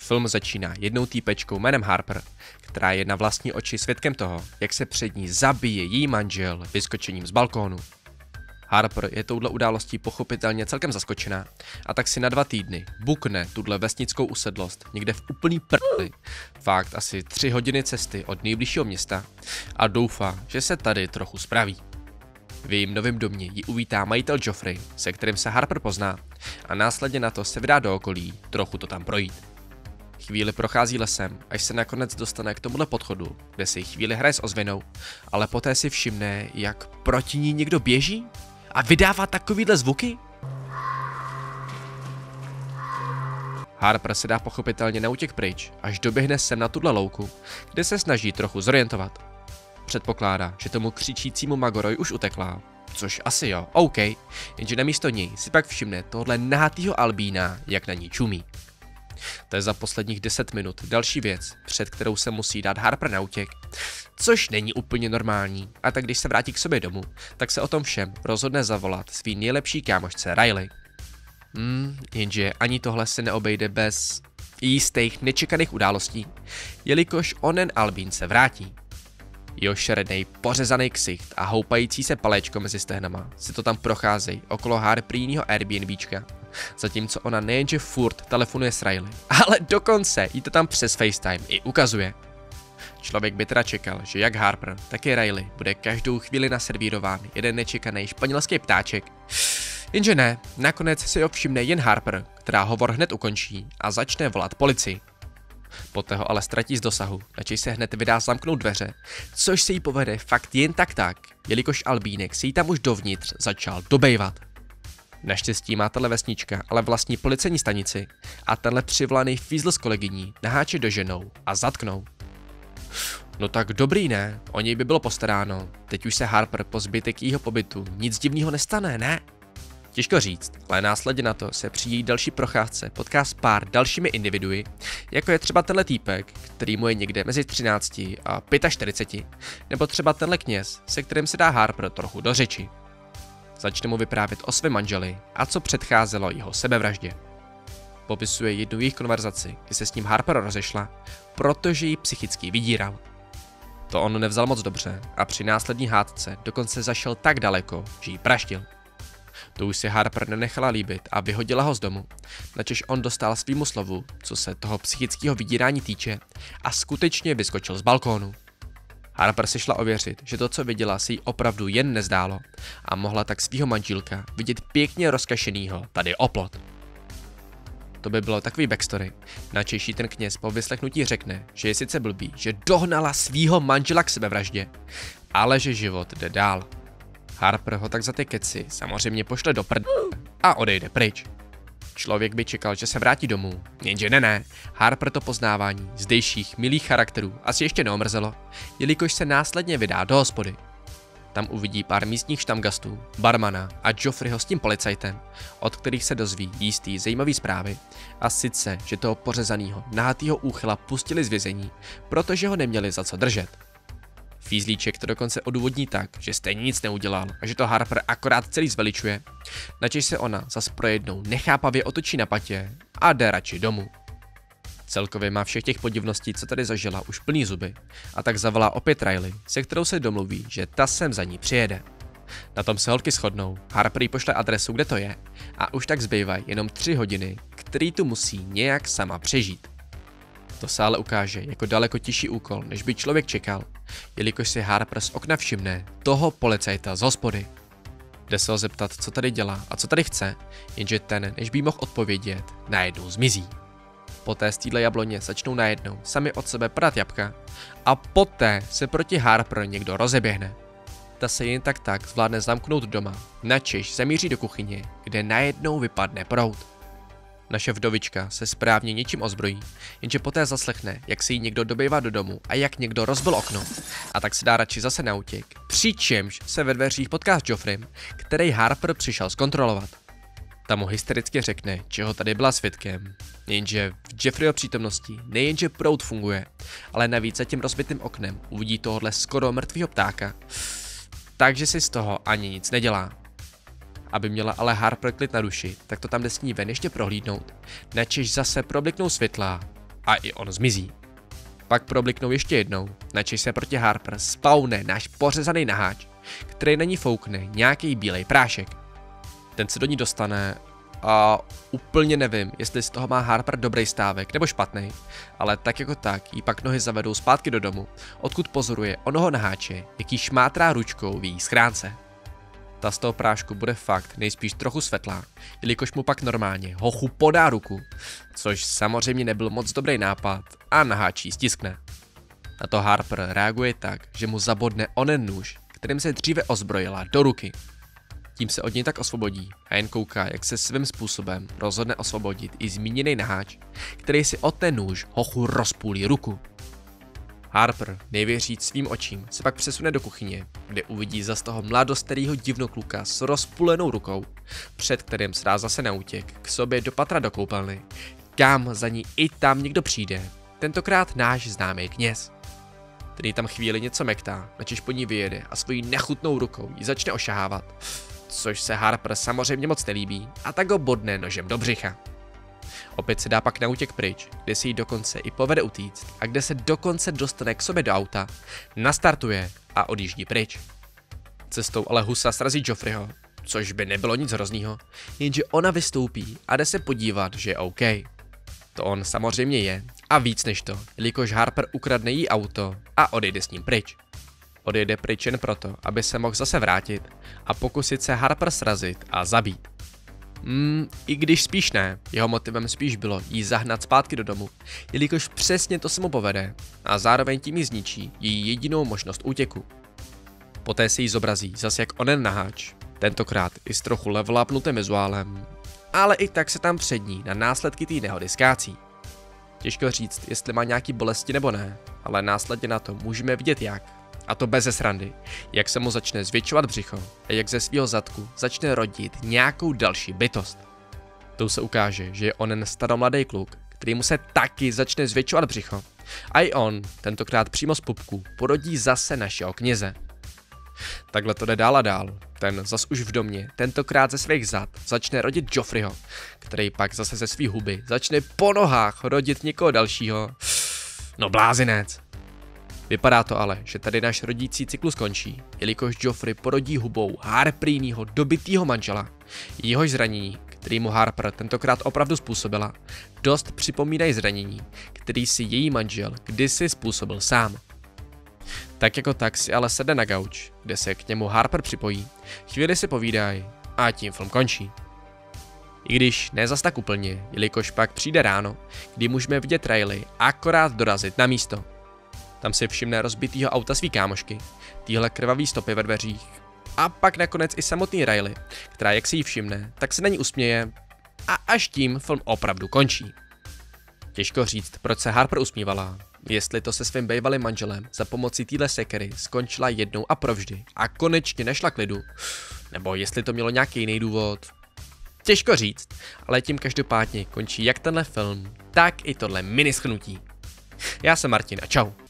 Film začíná jednou týpečkou jménem Harper, která je na vlastní oči svědkem toho, jak se před ní zabije její manžel vyskočením z balkónu. Harper je touhle událostí pochopitelně celkem zaskočená a tak si na 2 týdny bukne tuhle vesnickou usedlost někde v úplný prdli, fakt asi 3 hodiny cesty od nejbližšího města a doufá, že se tady trochu spraví. V jejím novém domě ji uvítá majitel Joffrey, se kterým se Harper pozná a následně na to se vydá do okolí trochu to tam projít. Chvíli prochází lesem, až se nakonec dostane k tomuhle podchodu, kde si chvíli hraje s ozvěnou, ale poté si všimne, jak proti ní někdo běží a vydává takovýhle zvuky. Harper se dá pochopitelně na útěk pryč, až doběhne sem na tuhle louku, kde se snaží trochu zorientovat. Předpokládá, že tomu křičícímu Magoroj už utekla, což asi jo, OK, jenže namísto něj si pak všimne tohle nahatýho albína, jak na ní čumí. To je za posledních 10 minut další věc, před kterou se musí dát Harper na útěk, což není úplně normální, a tak když se vrátí k sobě domů, tak se o tom všem rozhodne zavolat svý nejlepší kámošce Riley. Jenže ani tohle se neobejde bez jistých nečekaných událostí, jelikož onen albín se vrátí. Jeho šerednej, pořezaný ksicht a houpající se palečko mezi stehnama si to tam procházejí okolo Harperínýho Airbnbčka, zatímco ona nejenže furt telefonuje s Riley, ale dokonce jí to tam přes FaceTime i ukazuje. Člověk by teda čekal, že jak Harper, tak i Riley bude každou chvíli naservírován jeden nečekaný španělský ptáček. Jenže ne, nakonec si ho všimne jen Harper, která hovor hned ukončí a začne volat policii. Poté ho ale ztratí z dosahu, načež se hned vydá zamknout dveře, což se jí povede fakt jen tak, jelikož albínek si jí tam už dovnitř začal dobejvat. Naštěstí má tahle vesnička ale vlastní policejní stanici a tenhle přivolaný fízl s kolegyní naháče doženou a zatknou. No tak dobrý ne, o něj by bylo postaráno, teď už se Harper po zbytek jejího pobytu nic divného nestane, ne? Těžko říct, ale následně na to se při její další procházce potká s pár dalšími individui, jako je třeba tenhle týpek, který mu je někde mezi 13 a 45, nebo třeba tenhle kněz, se kterým se dá Harper trochu do řeči. Začne mu vyprávět o svém manželi a co předcházelo jeho sebevraždě. Popisuje jednu jejich konverzaci, kdy se s ním Harper rozešla, protože ji psychicky vydíral. To on nevzal moc dobře a při následní hádce dokonce zašel tak daleko, že ji praštil. To už si Harper nenechala líbit a vyhodila ho z domu, načež on dostal svýmu slovu, co se toho psychického vydírání týče, a skutečně vyskočil z balkónu. Harper si šla ověřit, že to, co viděla, si jí opravdu jen nezdálo a mohla tak svýho manžílka vidět pěkně rozkašenýho tady o plot. To by bylo takový backstory, načež jí ten kněz po vyslechnutí řekne, že je sice blbý, že dohnala svýho manžela k sebevraždě, ale že život jde dál. Harper ho tak za ty keci samozřejmě pošle do a odejde pryč. Člověk by čekal, že se vrátí domů, jenže ne, Harper to poznávání zdejších milých charakterů asi ještě neomrzelo, jelikož se následně vydá do hospody. Tam uvidí pár místních štamgastů, barmana a Joffreyho s tím policajtem, od kterých se dozví jistý zajímavý zprávy, a sice, že toho pořezanýho nahatýho úchyla pustili z vězení, protože ho neměli za co držet. Fízlíček to dokonce odůvodní tak, že stejně nic neudělal a že to Harper akorát celý zveličuje, načež se ona zas pro jednou nechápavě otočí na patě a jde radši domů. Celkově má všech těch podivností, co tady zažila, už plný zuby, a tak zavolá opět Riley, se kterou se domluví, že ta sem za ní přijede. Na tom se holky shodnou, Harper jí pošle adresu, kde to je, a už tak zbývají jenom 3 hodiny, který tu musí nějak sama přežít. To se ale ukáže jako daleko těžší úkol, než by člověk čekal, jelikož si Harper z okna všimne toho policajta z hospody. Jde se ho zeptat, co tady dělá a co tady chce, jenže ten, než by mohl odpovědět, najednou zmizí. Poté z téhle jabloně začnou najednou sami od sebe padat jabka a poté se proti Harper někdo rozeběhne. Ta se jen tak zvládne zamknout doma, načež zamíří do kuchyně, kde najednou vypadne proud. Naše vdovička se správně něčím ozbrojí, jenže poté zaslechne, jak se jí někdo dobývá do domu a jak někdo rozbil okno, a tak se dá radši zase na útěk, přičemž se ve dveřích potká s Joffreym, který Harper přišel zkontrolovat. Tam mu hystericky řekne, čeho tady byla svědkem, jenže v Joffreyho přítomnosti nejenže proud funguje, ale navíc za tím rozbitým oknem uvidí tohohle skoro mrtvýho ptáka, takže si z toho ani nic nedělá. Aby měla ale Harper klid na duši, tak to tam jde s ní ven ještě prohlídnout, načež zase probliknou světla a i on zmizí. Pak probliknou ještě jednou, načež se proti Harper spawne náš pořezaný naháč, který na ní foukne nějaký bílej prášek. Ten se do ní dostane a úplně nevím, jestli z toho má Harper dobrý stávek nebo špatný, ale tak jako tak jí pak nohy zavedou zpátky do domu, odkud pozoruje onoho naháče, jaký šmátrá ručkou v její schránce. Ta z toho prášku bude fakt nejspíš trochu svetlá, jelikož mu pak normálně hochu podá ruku, což samozřejmě nebyl moc dobrý nápad a naháčí stiskne. Na to Harper reaguje tak, že mu zabodne onen nůž, kterým se dříve ozbrojila, do ruky. Tím se od něj tak osvobodí a jen kouká, jak se svým způsobem rozhodne osvobodit i zmíněný naháč, který si od ten nůž hochu rozpůlí ruku. Harper, nevěříc svým očím, se pak přesune do kuchyně, kde uvidí zas toho mladostarýho divnokluka s rozpůlenou rukou, před kterým se dá zase na útěk k sobě do patra do koupelny, kam za ní i tam někdo přijde, tentokrát náš známý kněz. Který tam chvíli něco mektá, načež po ní vyjede a svojí nechutnou rukou ji začne ošahávat, což se Harper samozřejmě moc nelíbí a tak ho bodne nožem do břicha. Opět se dá pak na útěk pryč, kde si jí dokonce i povede utíct a kde se dokonce dostane k sobě do auta, nastartuje a odjíždí pryč. Cestou ale husa srazí Joffreyho, což by nebylo nic hroznýho, jenže ona vystoupí a jde se podívat, že je OK. To on samozřejmě je a víc než to, jelikož Harper ukradne jí auto a odejde s ním pryč. Odejde pryč jen proto, aby se mohl zase vrátit a pokusit se Harper srazit a zabít. I když spíš ne, jeho motivem spíš bylo jí zahnat zpátky do domu, jelikož přesně to se mu povede a zároveň tím jí zničí její jedinou možnost útěku. Poté se jí zobrazí zase jak onen naháč, tentokrát i s trochu levelupnutým vizuálem, ale i tak se tam před ní na následky té nehody skácí. Těžko říct, jestli má nějaký bolesti nebo ne, ale následně na to můžeme vidět jak. A to beze srandy, jak se mu začne zvětšovat břicho a jak ze svého zadku začne rodit nějakou další bytost. Tou se ukáže, že je onen staromladý kluk, který mu se taky začne zvětšovat břicho. A i on, tentokrát přímo z pupku, porodí zase našeho kněze. Takhle to jde dál a dál. Ten zas už v domě, tentokrát ze svých zad, začne rodit Joffreyho, který pak zase ze svý huby začne po nohách rodit někoho dalšího. No blázinec. Vypadá to ale, že tady náš rodící cyklus končí, jelikož Joffrey porodí hubou Harperínýho dobitýho manžela. Jehož zranění, který mu Harper tentokrát opravdu způsobila, dost připomínají zranění, který si její manžel kdysi způsobil sám. Tak jako tak si ale sedne na gauč, kde se k němu Harper připojí, chvíli si povídají a tím film končí. I když ne zas tak úplně, jelikož pak přijde ráno, kdy můžeme vidět Riley akorát dorazit na místo. Tam si všimne rozbitýho auta svý kámošky, týhle krvavý stopy ve dveřích a pak nakonec i samotný Riley, která jak si jí všimne, tak se na ní usměje a až tím film opravdu končí. Těžko říct, proč se Harper usmívala, jestli to se svým bývalým manželem za pomocí téhle sekery skončila jednou a provždy a konečně nešla k lidu, nebo jestli to mělo nějaký jiný důvod. Těžko říct, ale tím každopádně končí jak tenhle film, tak i tohle mini shrnutí. Já jsem Martin a čau.